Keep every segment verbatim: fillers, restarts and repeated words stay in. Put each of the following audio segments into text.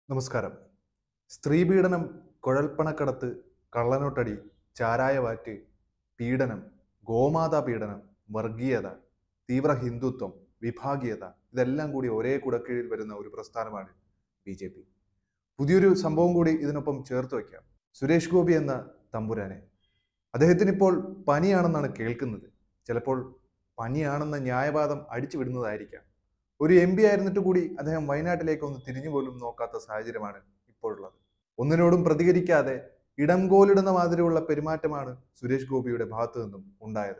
നമസ്കാരം. സ്ത്രീപീഡനം, കുഴൽപ്പണക്കടത്ത്, കള്ളനോട്ടടി, ചാരായവാറ്റ്, പീഡനം, ഗോമാതാ പീഡനം, വർഗീയത, തീവ്ര ഹിന്ദുത്വം, വിഭാഗീയത ഇതെല്ലാം കൂടി ഒരേ കുടക്കീഴിൽ വരുന്ന ഒരു പ്രസ്ഥാനമാണ് ബി ജെ പി. പുതിയൊരു സംഭവം കൂടി ഇതിനൊപ്പം ചേർത്ത് വയ്ക്കാം. സുരേഷ് ഗോപി എന്ന തമ്പുരാനെ. അദ്ദേഹത്തിന് ഇപ്പോൾ പനിയാണെന്നാണ് കേൾക്കുന്നത്. ചിലപ്പോൾ പനിയാണെന്ന ന്യായവാദം അടിച്ചു വിടുന്നതായിരിക്കാം. ഒരു എം പി ആയിരുന്നിട്ട് കൂടി അദ്ദേഹം വയനാട്ടിലേക്ക് ഒന്ന് തിരിഞ്ഞു പോലും നോക്കാത്ത സാഹചര്യമാണ് ഇപ്പോഴുള്ളത്. ഒന്നിനോടും പ്രതികരിക്കാതെ ഇടംകോലിടുന്ന മാതിരിയുള്ള പെരുമാറ്റമാണ് സുരേഷ് ഗോപിയുടെ ഭാഗത്തു നിന്നും ഉണ്ടായത്.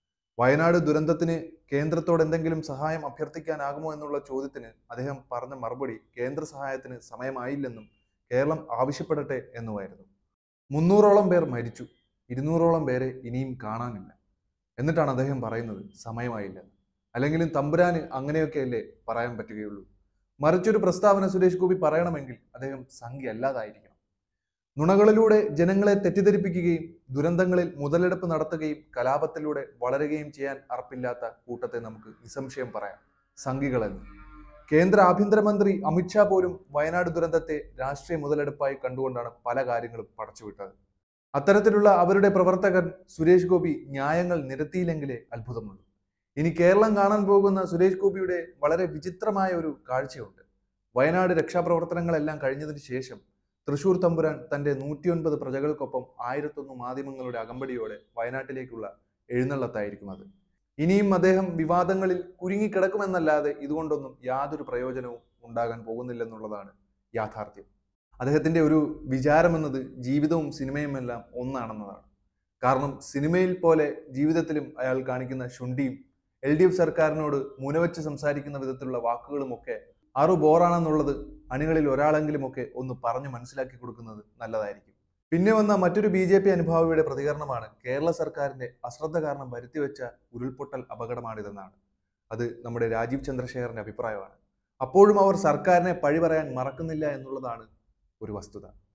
വയനാട് ദുരന്തത്തിന് കേന്ദ്രത്തോട് എന്തെങ്കിലും സഹായം അഭ്യർത്ഥിക്കാനാകുമോ എന്നുള്ള ചോദ്യത്തിന് അദ്ദേഹം പറഞ്ഞ മറുപടി കേന്ദ്ര സഹായത്തിന് സമയമായില്ലെന്നും കേരളം ആവശ്യപ്പെടട്ടെ എന്നുമായിരുന്നു. മുന്നൂറോളം പേർ മരിച്ചു, ഇരുന്നൂറോളം പേരെ ഇനിയും കാണാനില്ല. എന്നിട്ടാണ് അദ്ദേഹം പറയുന്നത് സമയമായില്ലെന്ന്. അല്ലെങ്കിലും തമ്പുരാന് അങ്ങനെയൊക്കെയല്ലേ പറയാൻ പറ്റുകയുള്ളൂ. മറിച്ചൊരു പ്രസ്താവന സുരേഷ് ഗോപി പറയണമെങ്കിൽ അദ്ദേഹം സംഖ്യ അല്ലാതായിരിക്കണം. നുണകളിലൂടെ ജനങ്ങളെ തെറ്റിദ്ധരിപ്പിക്കുകയും ദുരന്തങ്ങളിൽ മുതലെടുപ്പ് നടത്തുകയും കലാപത്തിലൂടെ വളരുകയും ചെയ്യാൻ അർപ്പില്ലാത്ത കൂട്ടത്തെ നമുക്ക് നിസ്സംശയം പറയാം സംഘികളെന്ന്. കേന്ദ്ര ആഭ്യന്തരമന്ത്രി അമിത്ഷാ പോലും വയനാട് ദുരന്തത്തെ രാഷ്ട്രീയ മുതലെടുപ്പായി കണ്ടുകൊണ്ടാണ് പല കാര്യങ്ങളും പടച്ചുവിട്ടത്. അത്തരത്തിലുള്ള അവരുടെ പ്രവർത്തകർ സുരേഷ് ഗോപി ന്യായങ്ങൾ നിരത്തിയില്ലെങ്കിലേ അത്ഭുതമുള്ളൂ. ഇനി കേരളം കാണാൻ പോകുന്ന സുരേഷ് ഗോപിയുടെ വളരെ വിചിത്രമായ ഒരു കാഴ്ചയുണ്ട്. വയനാട് രക്ഷാപ്രവർത്തനങ്ങളെല്ലാം കഴിഞ്ഞതിന് ശേഷം തൃശൂർ തമ്പുരാൻ തന്റെ നൂറ്റിയൊൻപത് പ്രജകൾക്കൊപ്പം ആയിരത്തൊന്ന് മാധ്യമങ്ങളുടെ അകമ്പടിയോടെ വയനാട്ടിലേക്കുള്ള എഴുന്നള്ളത്തായിരിക്കും അത്. ഇനിയും അദ്ദേഹം വിവാദങ്ങളിൽ കുരുങ്ങിക്കിടക്കുമെന്നല്ലാതെ ഇതുകൊണ്ടൊന്നും യാതൊരു പ്രയോജനവും ഉണ്ടാകാൻ പോകുന്നില്ലെന്നുള്ളതാണ് യാഥാർത്ഥ്യം. അദ്ദേഹത്തിന്റെ ഒരു വിചാരമെന്നത് ജീവിതവും സിനിമയും എല്ലാം ഒന്നാണെന്നതാണ്. കാരണം സിനിമയിൽ പോലെ ജീവിതത്തിലും അയാൾ കാണിക്കുന്ന ശുണ്ഠിയും എൽ ഡി എഫ് സർക്കാരിനോട് മുനവെച്ച് സംസാരിക്കുന്ന വിധത്തിലുള്ള വാക്കുകളുമൊക്കെ ആറു ബോറാണെന്നുള്ളത് അണികളിൽ ഒരാളെങ്കിലുമൊക്കെ ഒന്ന് പറഞ്ഞു മനസ്സിലാക്കി കൊടുക്കുന്നത് നല്ലതായിരിക്കും. പിന്നെ വന്ന മറ്റൊരു ബി ജെ പി അനുഭാവിയുടെ പ്രതികരണമാണ് കേരള സർക്കാരിന്റെ അശ്രദ്ധ കാരണം വരുത്തിവെച്ച ഉരുൾപൊട്ടൽ അപകടമാണിതെന്നാണ്. അത് നമ്മുടെ രാജീവ് ചന്ദ്രശേഖറിന്റെ അഭിപ്രായമാണ്. അപ്പോഴും അവർ സർക്കാരിനെ പഴി പറയാൻ മറക്കുന്നില്ല എന്നുള്ളതാണ് ഒരു വസ്തുത.